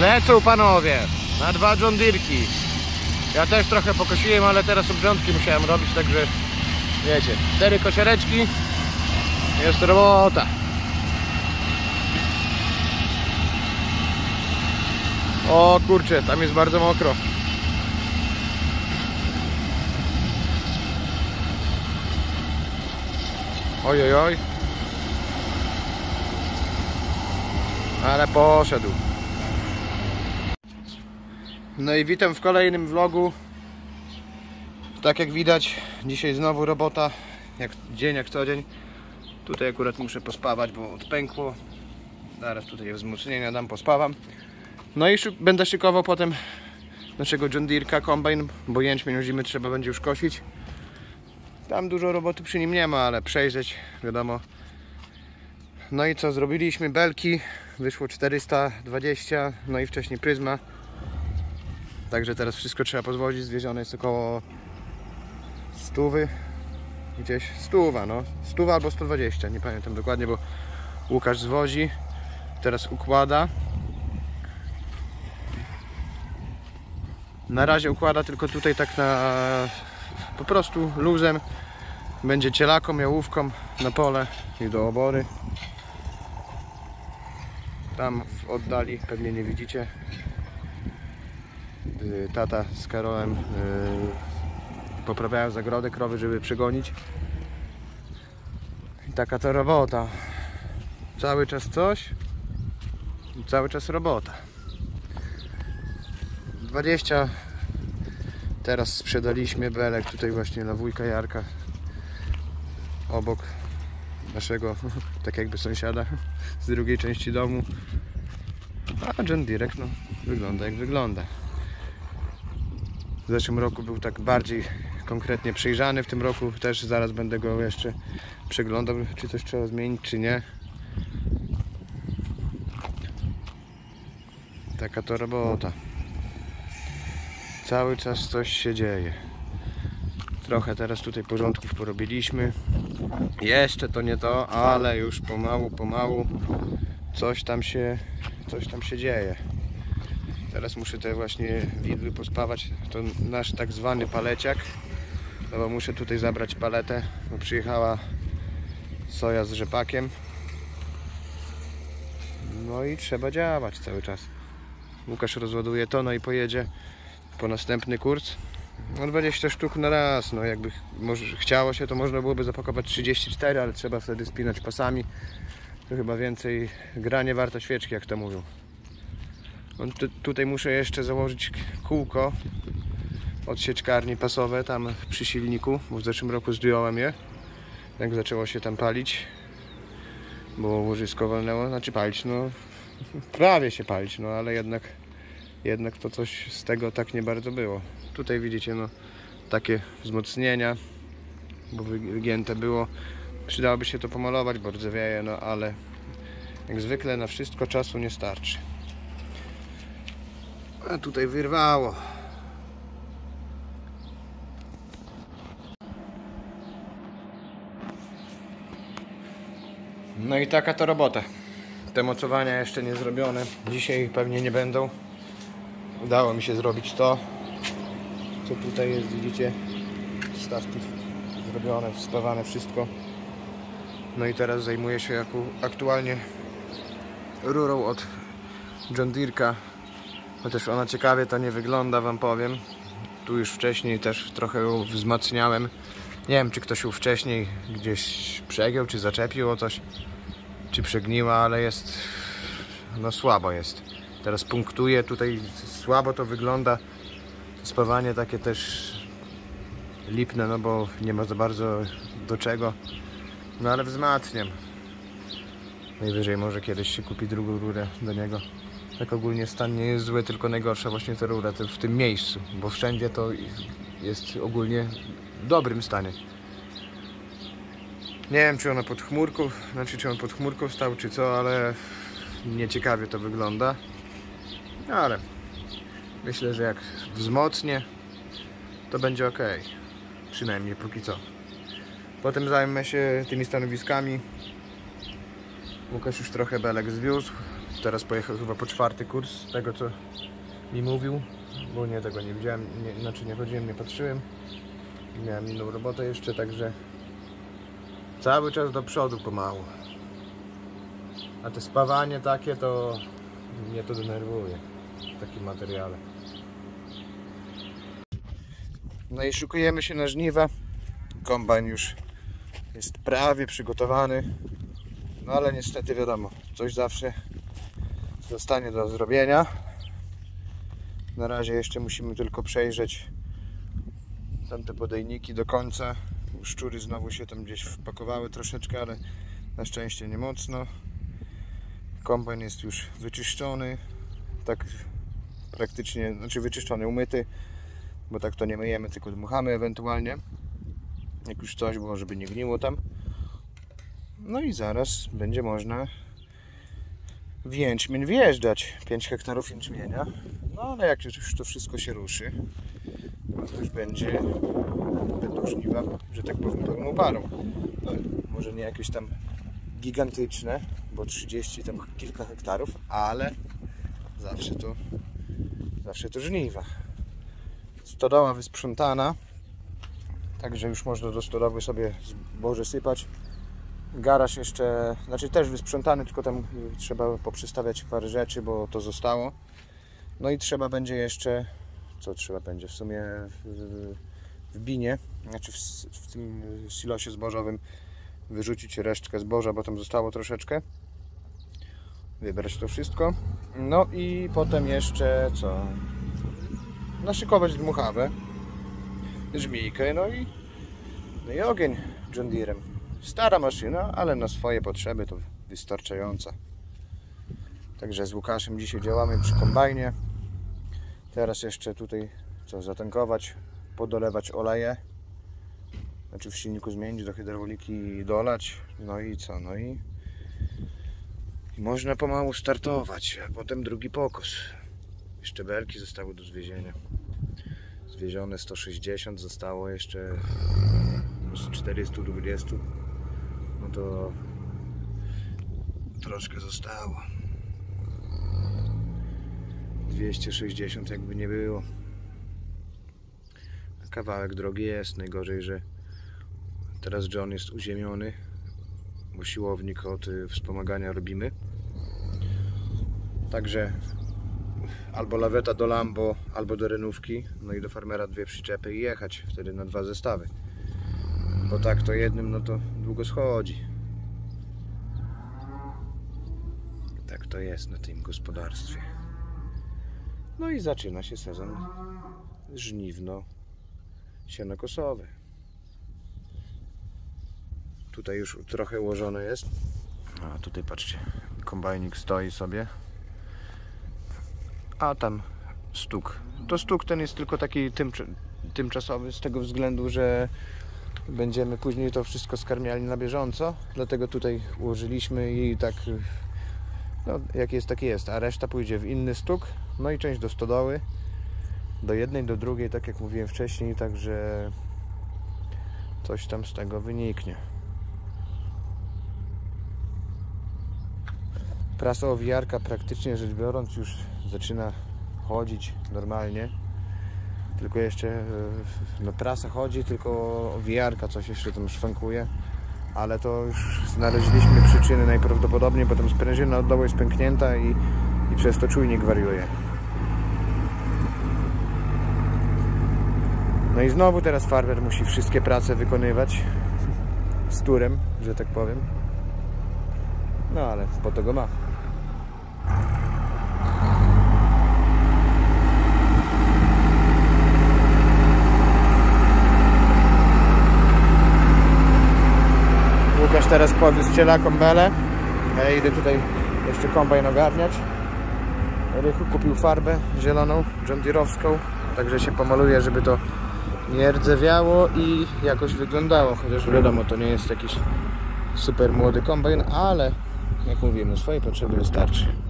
Lecą panowie na 2 John Deere'ki. Ja też trochę pokosiłem, ale teraz obrządki musiałem robić, także wiecie, 4 kosiareczki, jest robota. O kurczę, tam jest bardzo mokro. Oj, oj, oj. Ale poszedł. No i witam w kolejnym vlogu. Tak jak widać, dzisiaj znowu robota, dzień jak co dzień. Tutaj akurat muszę pospawać, bo odpękło. Zaraz tutaj wzmocnienia dam, pospawam. No i będę szykował potem naszego John Deere'ka kombajn, bo jęczmień zimy trzeba będzie już kosić. Tam dużo roboty przy nim nie ma, ale przejrzeć, wiadomo. No i co, zrobiliśmy belki, wyszło 420, no i wcześniej pryzma. Także teraz wszystko trzeba podwozić, zwiezione jest około 100, gdzieś 100, no 100 albo 120, nie pamiętam dokładnie, bo Łukasz zwozi, teraz układa. Na razie układa tylko tutaj tak po prostu luzem. Będzie cielaką, jałówką na pole i do obory. Tam w oddali, pewnie nie widzicie, tata z Karolem poprawiają zagrodę krowy, żeby przegonić. I taka to robota. Cały czas coś, cały czas robota. 20 teraz sprzedaliśmy belek tutaj właśnie na wujka Jarka, obok naszego, tak jakby sąsiada z drugiej części domu. A John Deere, no, wygląda jak wygląda. W zeszłym roku był tak bardziej konkretnie przejrzany, w tym roku też zaraz będę go jeszcze przeglądał, czy coś trzeba zmienić, czy nie. Taka to robota. Cały czas coś się dzieje. Trochę teraz tutaj porządków porobiliśmy. Jeszcze to nie to, ale już pomału coś tam się dzieje. Teraz muszę te właśnie widły pospawać. To nasz tak zwany paleciak. No bo muszę tutaj zabrać paletę, bo przyjechała soja z rzepakiem. No i trzeba działać cały czas. Łukasz rozładuje to, no i pojedzie po następny kurs. No 20 sztuk na raz, no jakby chciało się, to można byłoby zapakować 34, ale trzeba wtedy spinać pasami. To chyba więcej gra nie warta świeczki, jak to mówią. No, tutaj muszę jeszcze założyć kółko od sieczkarni pasowe tam przy silniku, bo w zeszłym roku zdjąłem je, jak zaczęło się tam palić, bo łożysko walnęło, znaczy palić, no prawie się palić, no ale jednak to coś z tego tak nie bardzo było. Tutaj widzicie, no takie wzmocnienia, bo wygięte było. Przydałoby się to pomalować, bo rdzewieje, no ale jak zwykle na wszystko czasu nie starczy. A tutaj wyrwało. No i taka to robota. Te mocowania jeszcze nie zrobione. Dzisiaj pewnie nie będą. Udało mi się zrobić to, co tutaj jest, widzicie, stawki zrobione, wspawane wszystko. No i teraz zajmuję się aktualnie rurą od John Deere'ka. Chociaż ona ciekawie to nie wygląda, wam powiem. Tu już wcześniej też trochę ją wzmacniałem. Nie wiem, czy ktoś ją wcześniej gdzieś przegiął, czy zaczepił o coś, czy przegniła, ale jest, no słabo jest. Teraz punktuję, tutaj słabo to wygląda. Spawanie takie też lipne, no bo nie ma za bardzo do czego. No ale wzmacniam. Najwyżej może kiedyś się kupi drugą rurę do niego. Tak ogólnie stan nie jest zły, tylko najgorsza właśnie ta rura w tym miejscu, bo wszędzie to jest ogólnie w dobrym stanie. Nie wiem, czy ona pod chmurką, czy on pod chmurką stał, czy co, ale nieciekawie to wygląda. Ale myślę, że jak wzmocnię, to będzie ok. Przynajmniej póki co. Potem zajmę się tymi stanowiskami. Łukasz już trochę belek zwiózł. Teraz pojechał chyba po 4. kurs tego, co mi mówił, bo nie, tego nie widziałem, znaczy nie chodziłem, nie patrzyłem. Miałem inną robotę jeszcze, także cały czas do przodu pomału. A to spawanie takie, to mnie to denerwuje w takim materiale. No i szykujemy się na żniwa. Kombajn już jest prawie przygotowany. No ale niestety wiadomo, coś zawsze zostanie do zrobienia. Na razie jeszcze musimy tylko przejrzeć tamte podejniki do końca. Szczury znowu się tam gdzieś wpakowały troszeczkę, ale na szczęście nie mocno. Kombajn jest już wyczyszczony, tak praktycznie, znaczy wyczyszczony, umyty, bo tak to nie myjemy, tylko dmuchamy ewentualnie, jak już coś było, żeby nie gniło tam. No i zaraz będzie można w jęczmień wjeżdżać. 5 hektarów jęczmienia. No ale jak już to wszystko się ruszy, no to już będą żniwa, że tak powiem, pełną parą. No, może nie jakieś tam gigantyczne, bo 30 tam kilka hektarów, ale zawsze to żniwa. Stodoła wysprzątana, także już można do stodoły sobie zboże sypać. Garaż jeszcze, znaczy też wysprzątany, tylko tam trzeba poprzestawiać parę rzeczy, bo to zostało. No i trzeba będzie jeszcze, co trzeba będzie w sumie w binie, znaczy w tym silosie zbożowym wyrzucić resztkę zboża, bo tam zostało troszeczkę. Wybrać to wszystko. No i potem jeszcze co? Naszykować dmuchawę, żmijkę, no i ogień John Deerem. Stara maszyna, ale na swoje potrzeby to wystarczająca. Także z Łukaszem dzisiaj działamy przy kombajnie. Teraz jeszcze tutaj co, zatankować, podolewać oleje. Znaczy w silniku zmienić do hydrauliki i dolać. No i co? No i można pomału startować, a potem drugi pokos. Jeszcze belki zostały do zwiezienia. Zwiezione 160, zostało jeszcze z 420. No to troszkę zostało. 260 jakby nie było. Kawałek drogi jest. Najgorzej, że teraz John jest uziemiony, bo siłownik od wspomagania robimy. Także albo laweta do Lambo, albo do renówki, no i do farmera 2 przyczepy i jechać wtedy na 2 zestawy. Bo tak to jednym, no to długo schodzi. Tak to jest na tym gospodarstwie. No i zaczyna się sezon żniwno-sianokosowy. Tutaj już trochę ułożone jest. A tutaj patrzcie, kombajnik stoi sobie. A tam stuk. To stuk ten jest tylko taki tymczasowy z tego względu, że będziemy później to wszystko skarmiali na bieżąco. Dlatego tutaj ułożyliśmy i tak, no jak jest, tak jest. A reszta pójdzie w inny stuk. No i część do stodoły. Do jednej, do drugiej, tak jak mówiłem wcześniej. Także coś tam z tego wyniknie. Prasa owijarka praktycznie rzecz biorąc już zaczyna chodzić normalnie. Tylko jeszcze no, prasa chodzi, tylko owijarka coś jeszcze tam szwankuje. Ale to już znaleźliśmy przyczyny najprawdopodobniej, bo tam sprężyna od dołu jest pęknięta i przez to czujnik wariuje. No i znowu teraz farmer musi wszystkie prace wykonywać z turem, że tak powiem. No ale po to go ma. Łukasz teraz powiózł cielakom belę. Ja idę tutaj jeszcze kombajn ogarniać. Rychu kupił farbę zieloną, John Deere'owską. Także się pomaluje, żeby to nie rdzewiało i jakoś wyglądało. Chociaż wiadomo, to nie jest jakiś super młody kombajn, ale jak mówiłem, na swoje potrzeby wystarczy.